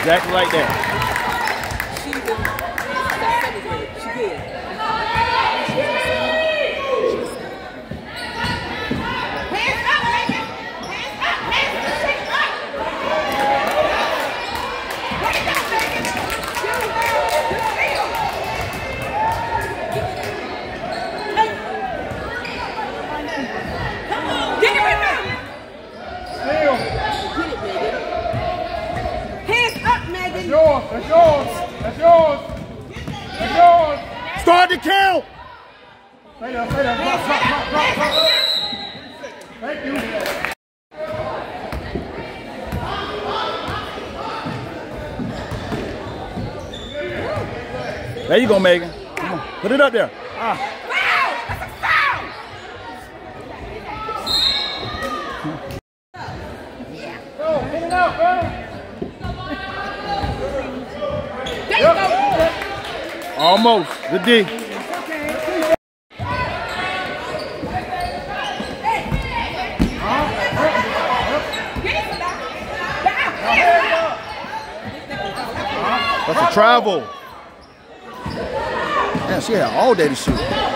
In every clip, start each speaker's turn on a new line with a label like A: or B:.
A: Exactly like that.
B: She good.
C: That's yours. That's yours. That's yours. That's yours.
A: Start the count.
C: Stay there. Stay there. Drop. Thank you.
A: There you go, Megan. Come on. Put it up there.
B: Foul! That's a foul!
C: Go. Get it out, bro.
B: There you go.
A: Almost. Good D. That's a travel. Man, she had all day to shoot.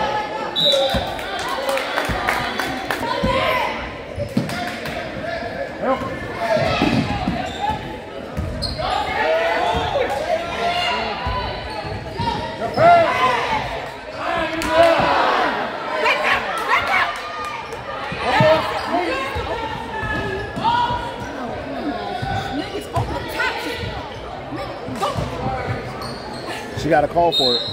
A: She got a call for it.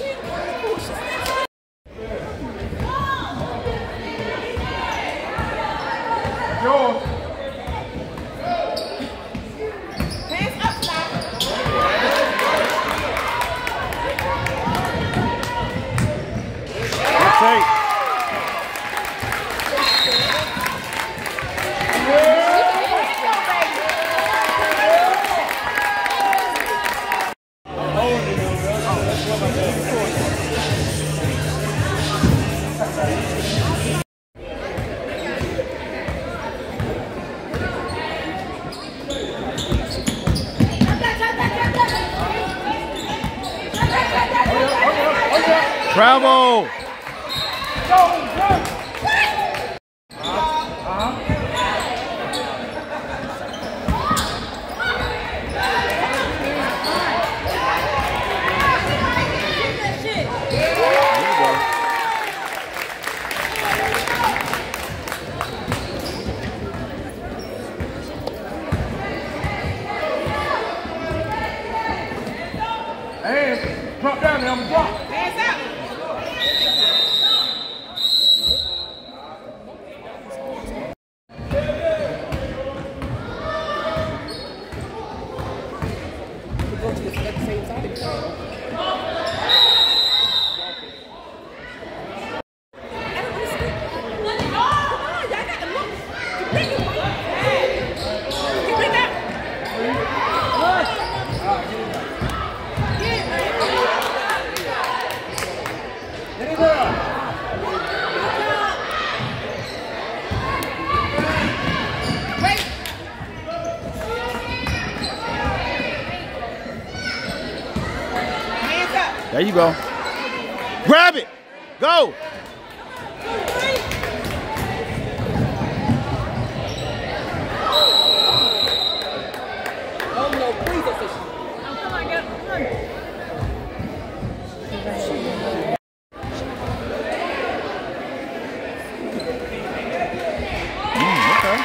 C: Yours.
B: Hands up, stop.
A: Good take. Travel.
C: Hands. Drop down there. I'm gonna drop.
B: Hands up.
A: There you go. Grab it. Go.
B: Oh no, please official.
D: Oh, come on, go. Come on.
A: Okay.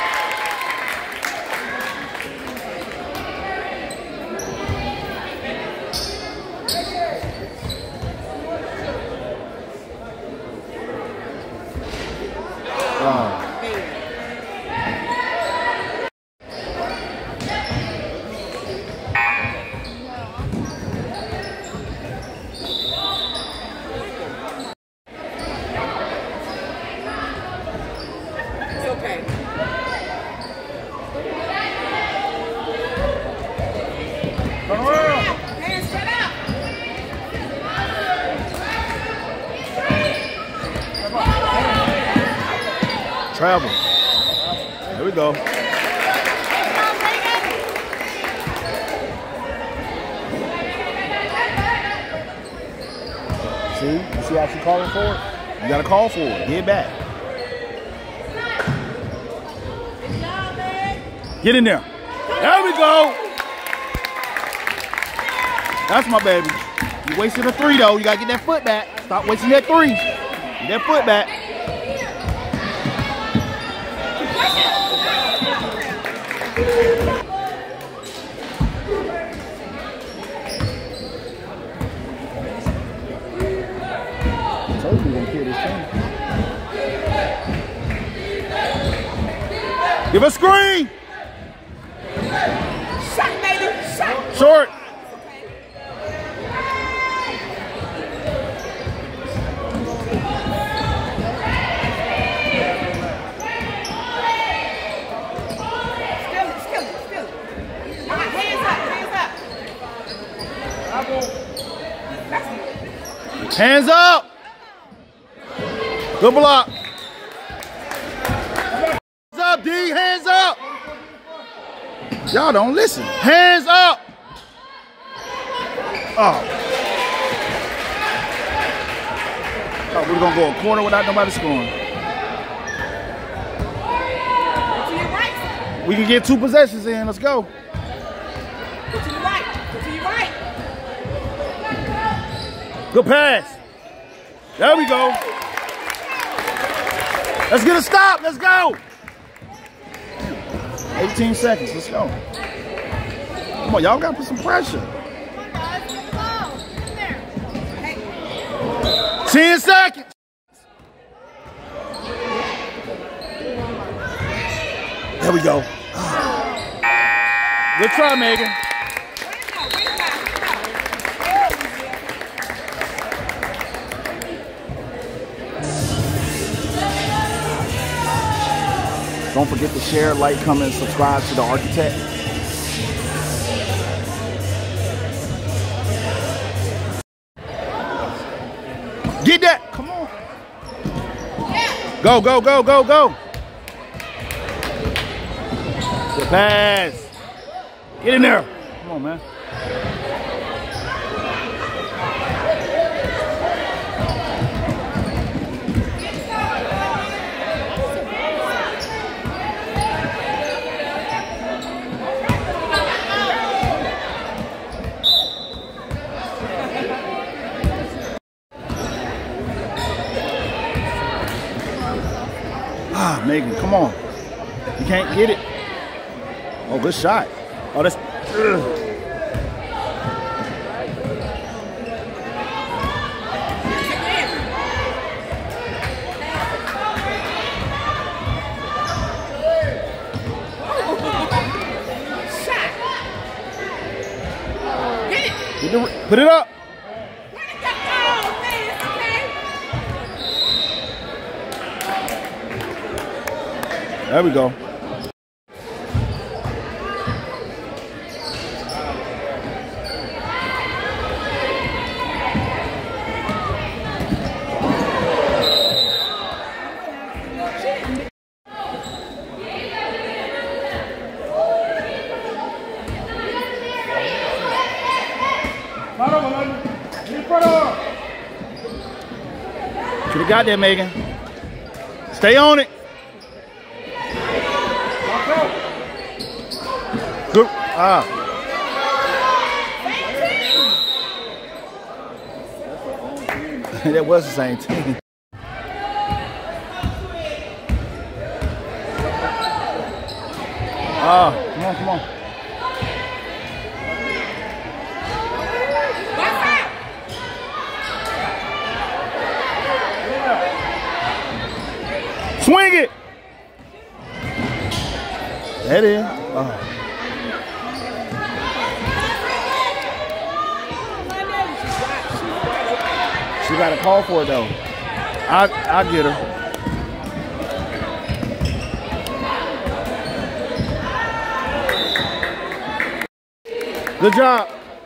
A: Travel. There we go. See? You see how she calling for it? You gotta call for it. Get back. Get in there. There we go. That's my baby. You wasting a 3 though. You gotta get that foot back. Stop wasting that 3. Get that foot back. I told you we gonna kill this thing. Give a screen.
B: Shot, baby. Shot.
A: Short. Hands up! Good block. Hands up, D. Hands up. Y'all don't listen. Hands up. Oh. Oh, we're gonna go a quarter without nobody scoring.
B: To your right.
A: We can get 2 possessions in. Let's go.
B: To your right. To your right.
A: Good pass. There we go. Let's get a stop. Let's go. 18 seconds. Let's go. Come on, y'all gotta put some pressure. 10 seconds. There we go. Good try, Megan. Don't forget to share, like, comment, and subscribe to DaArchiTekk. Get that! Come on! Go, go, go, go, go! Good pass! Get in there! Come on, man. Ah, Megan, come on. You can't get it. Oh, good shot. Oh, that's... Put it up. There we go. Should have got there, Megan. Stay on it. Good. Ah. That was the same team. Ah, come on, come on. Swing it. That is. Oh. She got a call for it though. I'll get her. Good job.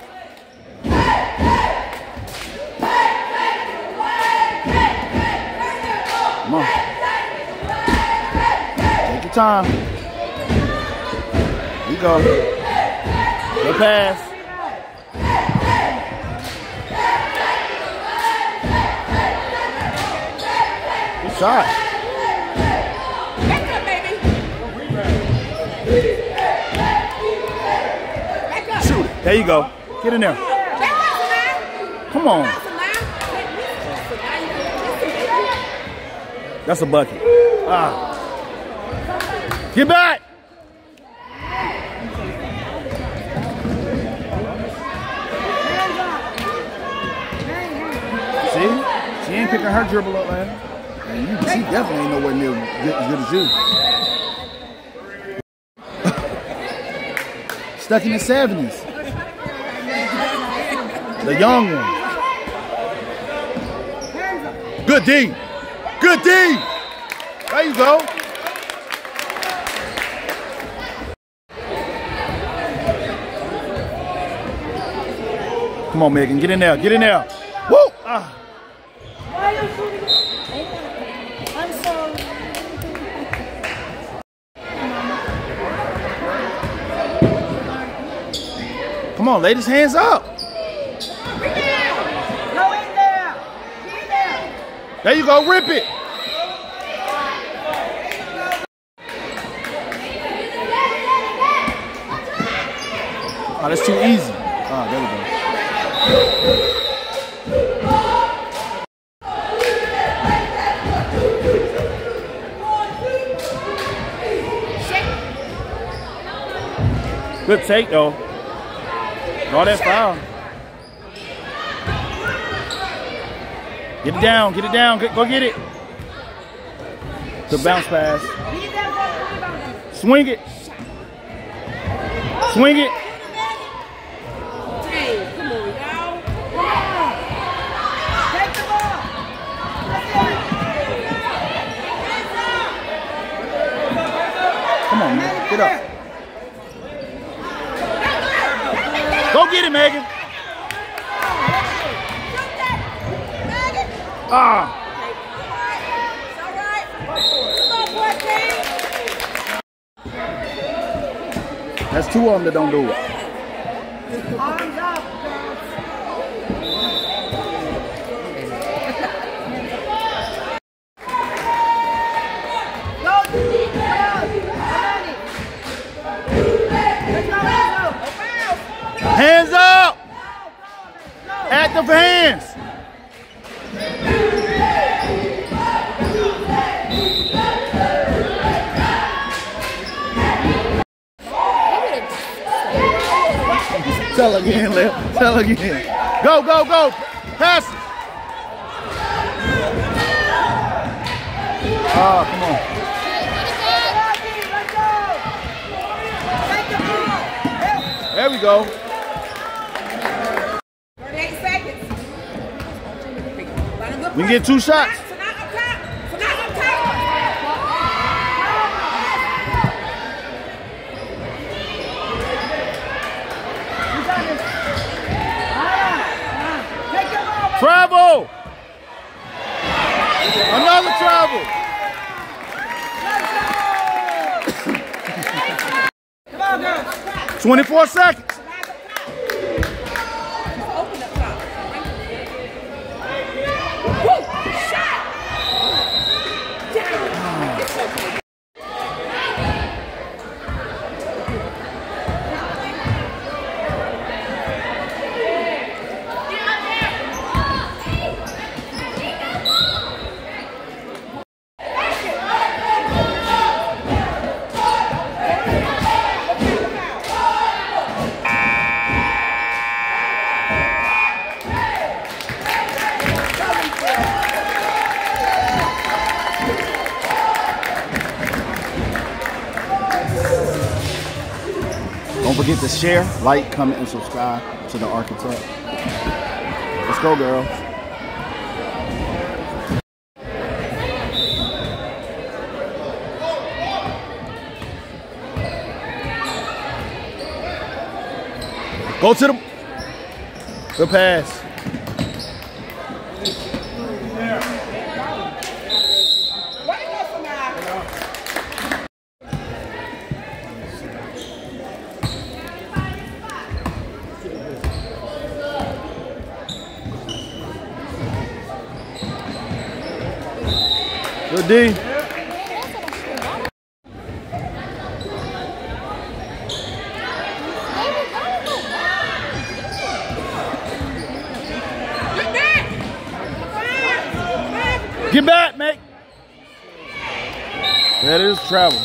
A: Come on. Take your time. Here you go. Good pass. shot.
B: Back up, baby. Back up.
A: Shoot it. There you go. Get in there. Come on. That's a bucket. Ah. Get back. See? She ain't picking her dribble up, man. And she definitely ain't nowhere near as good as you. Stuck in the 70s. The young one. Good D. Good D. There you go. Come on, Megan. Get in there. Get in there. Woo! Ah.
D: Why are you shooting? I'm sorry.
A: Come on, ladies, hands up.
D: Go in there. Be there.
A: There you go, rip it. Oh, that's too easy. Oh, there we go. Good take, though. Draw that foul. Get it down, get it down. Go get it. Good bounce pass. Swing it. Swing it.
B: Come on, y'all.
D: Take the ball.
A: Come on, man. Get up. Go get it, Megan. Ah.
B: It's all right. Come on, boy,
A: That's two of them that don't do it.
D: Arms up, girls. Go, Dee. Come on. Let's go.
A: Hands up. Active hands. Tell again, Lil. Tell again. Go, go, go. Pass it. Oh, come on. There we go.
B: 38 seconds.
A: We can get 2 shots.
B: So now up top. So now up top.
A: Travel. Another travel.
B: Come on, girls.
A: 24 seconds.
B: Open up top. Woo! Shot! Down. It's okay.
A: Don't forget to share, like, comment, and subscribe to DaArchiTekk. Let's go, girls. Go to the... Good pass. Good Good D. Get back, mate. That is travel.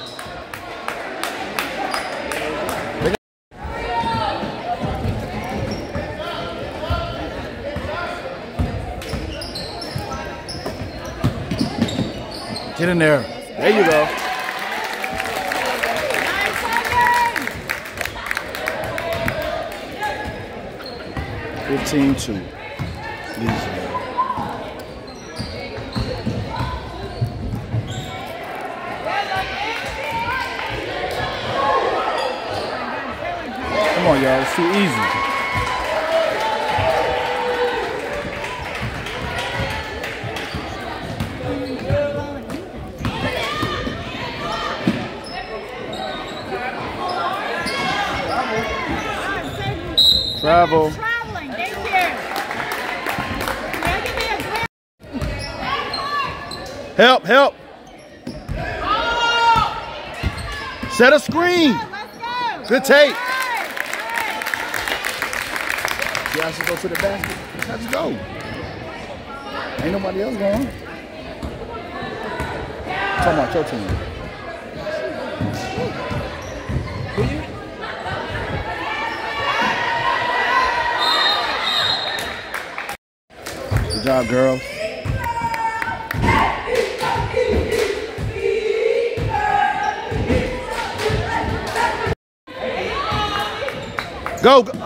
A: Get in there. There you go. $15-2. Leesville. Come on, y'all. It's too easy. Travel.
D: Traveling, thank you.
A: Help, help. Set a screen.
D: Let's go.
A: Good take. Yeah, I should go to the basket. Let's go. Ain't nobody else going. Talking about your team. Good job, girls. Go. Go.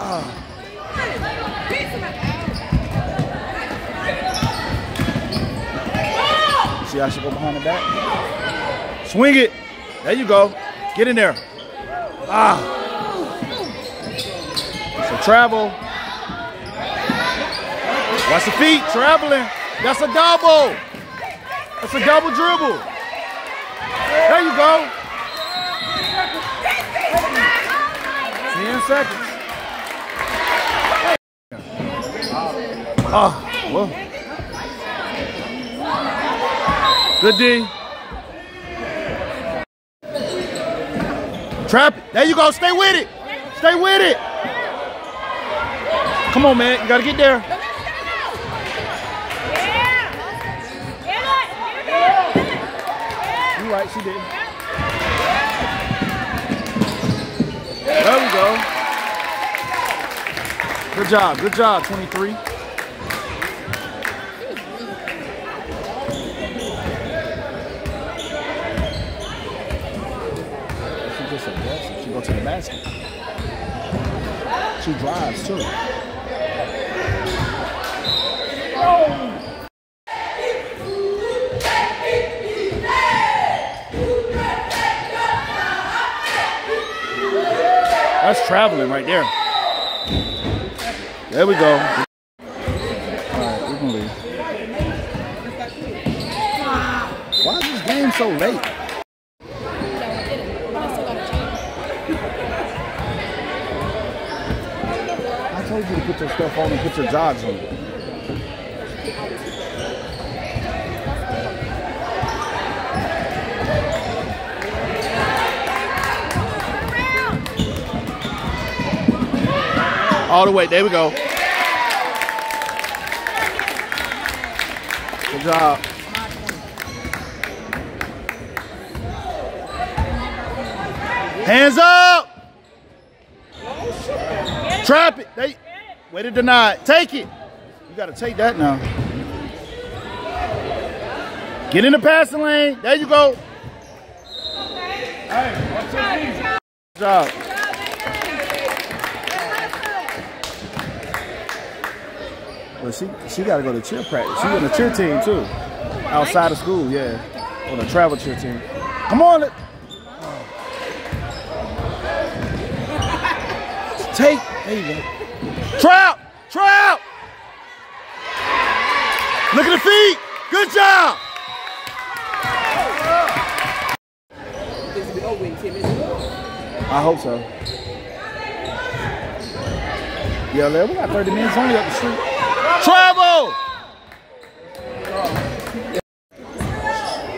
A: See, I should go behind the back. Swing it. There you go. Get in there. So travel. Watch the feet. Traveling. That's a double. That's a double dribble. There you go. 10 seconds. Well. Good D. Trap it. There you go. Stay with it. Stay with it. Come on, man. You got to get there. You're right. She did. There we go. Good job. Good job, 23. She go to the basket. She drives too. That's traveling right there. There we go. All right, we can leave. Why is this game so late? I told you to put your stuff on and put your jogs on. All the way. There we go. Good job. Hands up. Trap it. Way to deny it. Take it. You got to take that now. Get in the passing lane. There you go.
C: Hey, what's your team?
A: Good job. Well, she got to go to cheer practice. She's on the cheer team too, outside of school. Yeah, on the travel cheer team. Come on, take. There you go. Trap, trap. Look at the feet. Good job. I hope so. Yeah, we got 30 minutes only up the street. Travel!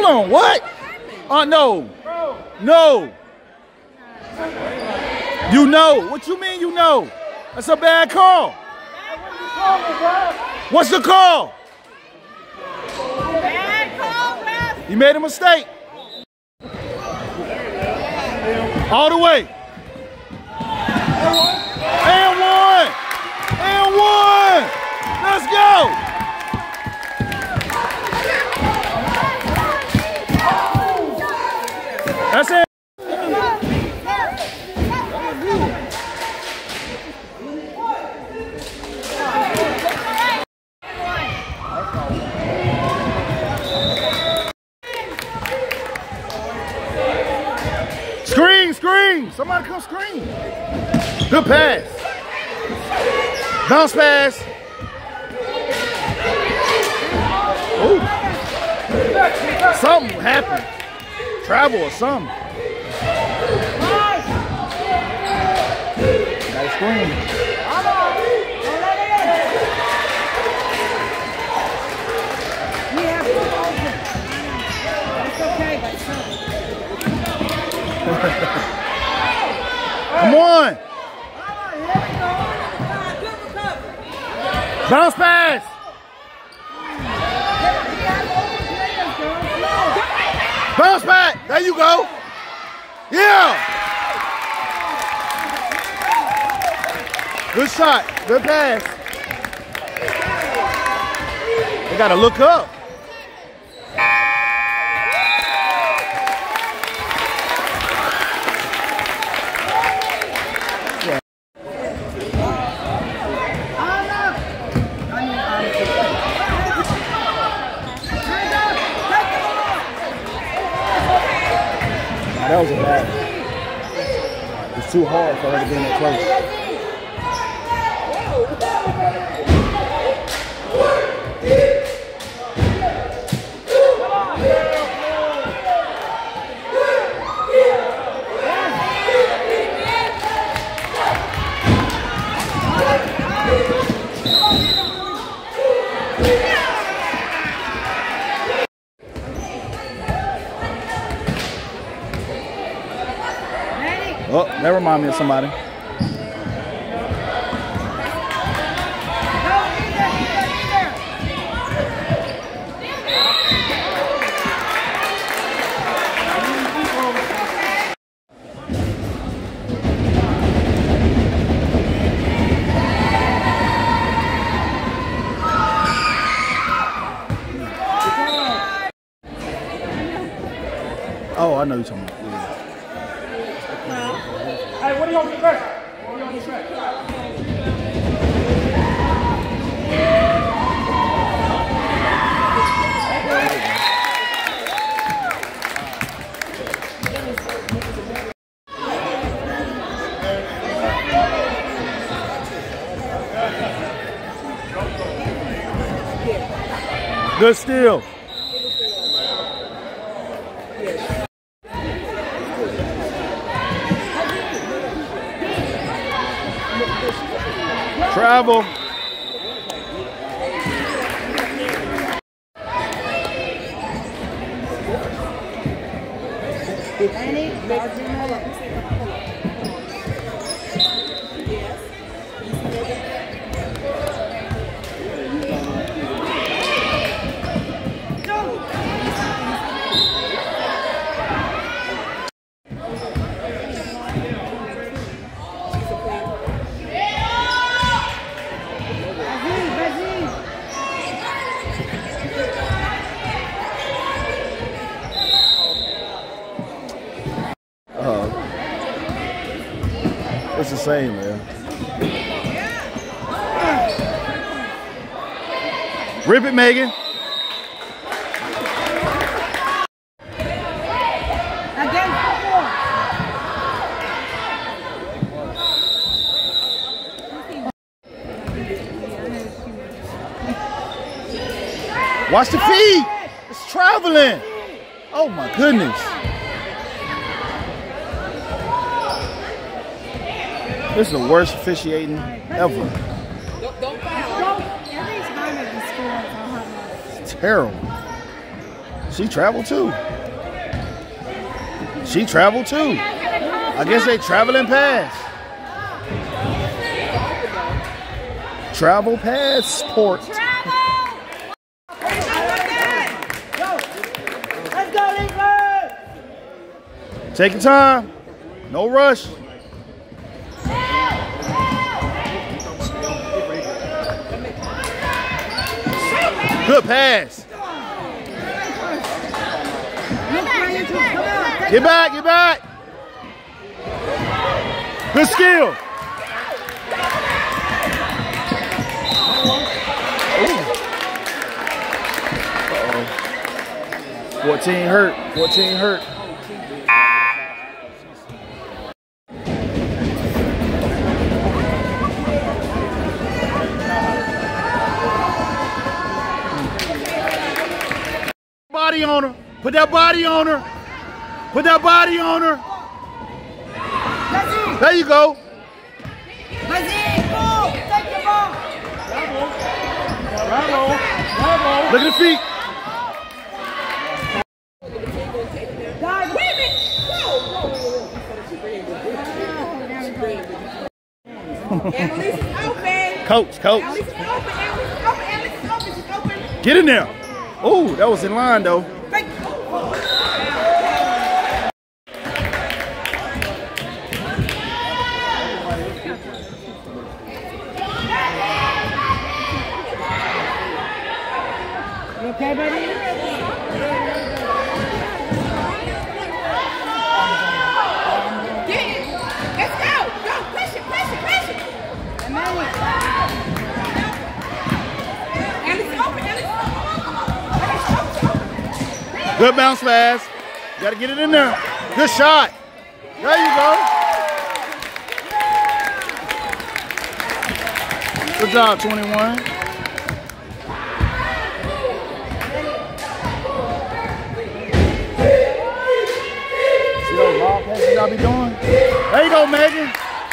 A: Hold on, what? No. No. You know. What you mean you know? That's a bad call. What's the call?
B: Bad call, ref.
A: You made a mistake. All the way. And one. And one. Let's go. That's it. Screen, screen. Somebody come screen. Good pass. Bounce pass. Ooh. Something happened. Travel or something. Got a screen.
B: It's okay, but something.
A: Come on. Bounce pass. Bounce pass. There you go. Yeah. Good shot. Good pass. They got to look up. That was a bad. It's too hard for her to be in that close. Oh, that reminds me of somebody. Oh, I know you're talking about.
C: Hey, what do you want to bet? What do you want to bet?
A: Good steal. Travel. It's the same, man. Rip it, Megan.
B: Again,
A: Watch the feet. It's traveling. Oh my goodness. This is the worst officiating ever.
B: don't foul. Every time at the school,
A: It's terrible. She traveled too. She traveled too. I guess they traveling past. Travel passport.
D: Let's go, Leesville!
A: Take your time. No rush. Good pass. Get back, get back. Good skill. Uh-oh. 14 hurt. 14 hurt. Body on her. Put that body on her. Put that body on her. There you go. Look at the feet. Coach. Get in there. Oh, that was in line though.
B: You okay, buddy? Get it. Let's go. Go. Push it. And it's open.
A: Good bounce pass. You gotta get it in there. Good shot. There you go. Good job, 21. See those ball passes y'all be doing? There you go, Megan.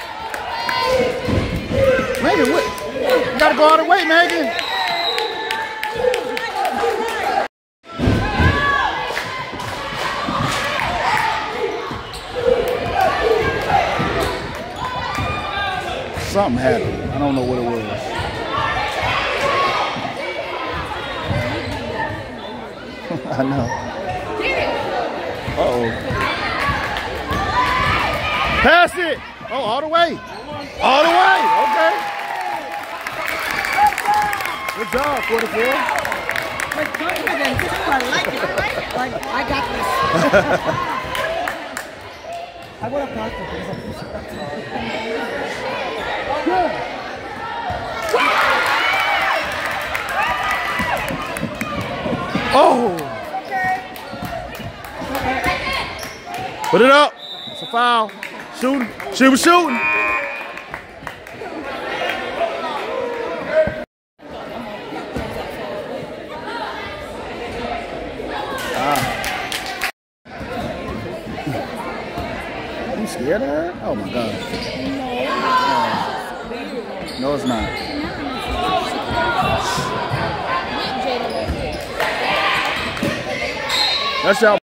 A: Megan, what? You gotta go all the way, Megan. Something happened. I don't know what it was. I know. Uh-oh. Pass it. Oh, all the way. All the way. Okay. Good job, 44.
B: With confidence. I like it. I got this. I would have thought good.
A: Oh! Put it up. It's a foul. Shooting. She was shooting. You scared of her? Oh my God. No, it's not. That's y'all.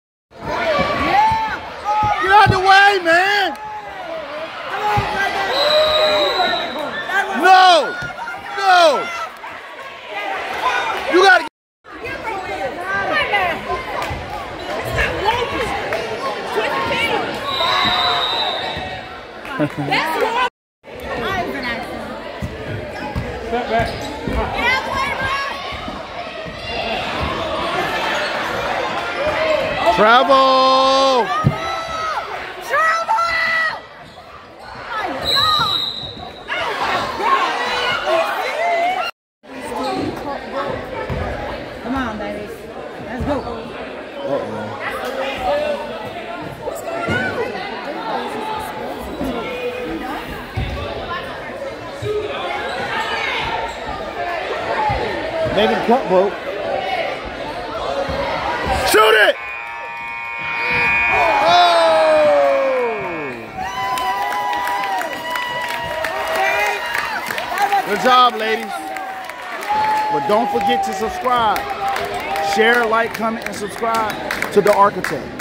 A: Get out the way, man. No. No. You got to get.
B: That's what
C: Step back.
A: Travel!
B: Come on, baby. Let's go.
A: Maybe the cup broke. Shoot it! Good job, ladies. But don't forget to subscribe, Share, like, comment, and subscribe to DaArchiTekk.